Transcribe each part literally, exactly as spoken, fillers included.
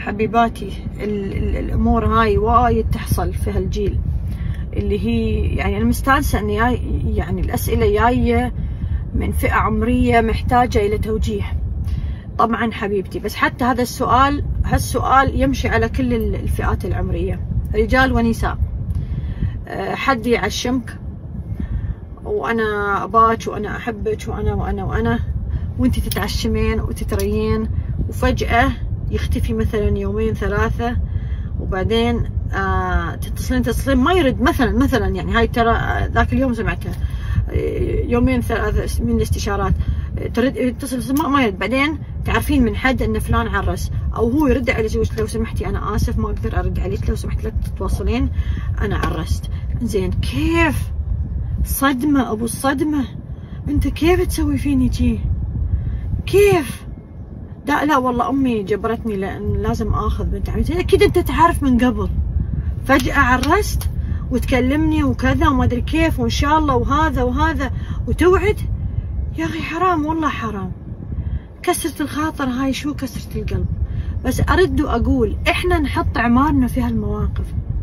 حبيباتي ال ال الامور هاي وايد تحصل في هالجيل اللي هي يعني انا مستانسه اني يعني الاسئله جايه من فئه عمريه محتاجه الى توجيه. طبعا حبيبتي، بس حتى هذا السؤال هالسؤال يمشي على كل الفئات العمريه، رجال ونساء. حد يعشمك وانا اباك وانا احبك وانا وانا وانا وانت تتعشمين وتتريين، وفجاه يختفي مثلا يومين ثلاثه، وبعدين آه تتصلين تتصلين ما يرد مثلا مثلا يعني هاي ترى ذاك اليوم سمعتها يومين ثلاثه من الاستشارات، ترد تتصل ما يرد، بعدين تعرفين من حد ان فلان عرس، او هو يرد عليك لو سمحتي انا اسف ما اقدر ارد عليك، لو سمحت لا تتواصلين انا عرست. زين كيف؟ صدمه ابو الصدمه، انت كيف تسوي فيني جي؟ كيف؟ لا لا والله امي جبرتني لان لازم اخذ بنت عمتي. اكيد انت تعرف من قبل، فجأة عرست وتكلمني وكذا وما ادري كيف وان شاء الله وهذا وهذا وتوعد. يا اخي حرام والله حرام. كسرة الخاطر هاي شو كسرة القلب. بس ارد واقول احنا نحط اعمارنا في هالمواقف،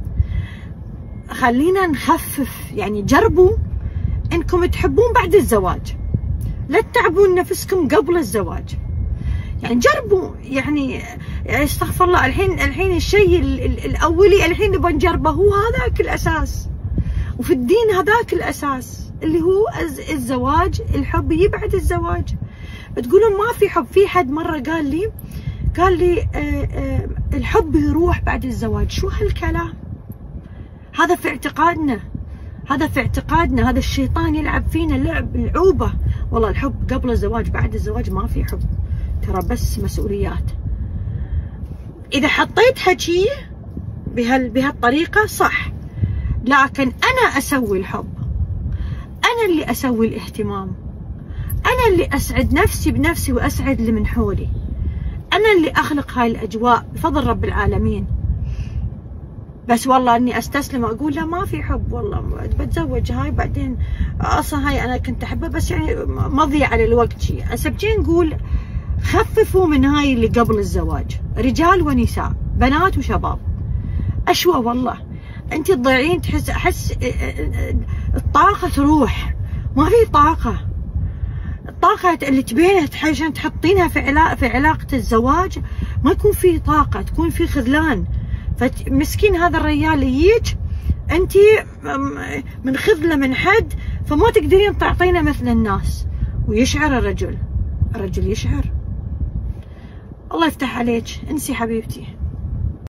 خلينا نخفف، يعني جربوا انكم تحبون بعد الزواج، لا تتعبون نفسكم قبل الزواج. يعني جربوا، يعني استغفر الله، الحين الحين الشيء الاولي الحين نبغى نجربه هو هذاك الاساس، وفي الدين هذاك الاساس اللي هو الزواج. الحب يبعد الزواج. بتقولون ما في حب. في حد مره قال لي قال لي آآ آآ الحب يروح بعد الزواج. شو هالكلام هذا؟ في اعتقادنا، هذا في اعتقادنا، هذا الشيطان يلعب فينا لعب العوبه. والله الحب قبل الزواج بعد الزواج ما في حب، ترى بس مسؤوليات. إذا حطيت حكي بهال بهالطريقة صح، لكن أنا أسوي الحب، أنا اللي أسوي الاهتمام، أنا اللي أسعد نفسي بنفسي وأسعد اللي من حولي، أنا اللي أخلق هاي الأجواء بفضل رب العالمين. بس والله إني أستسلم وأقول لا ما في حب، والله بتزوج هاي بعدين أصلا هاي أنا كنت أحبها بس يعني مضي على الوقت شيء. هسه بجي نقول خففوا من هاي اللي قبل الزواج، رجال ونساء، بنات وشباب. أشوى والله أنت تضيعين، تحس أحس الطاقة تروح، ما في طاقة. الطاقة اللي تبينها عشان تحطينها في علاقة في علاقة الزواج ما يكون في طاقة، تكون في خذلان. فمسكين هذا الرجال يجيك أنت من خذلة من حد، فما تقدرين تعطينه مثل الناس. ويشعر الرجل، الرجل يشعر. الله يفتح عليك، انسي حبيبتي.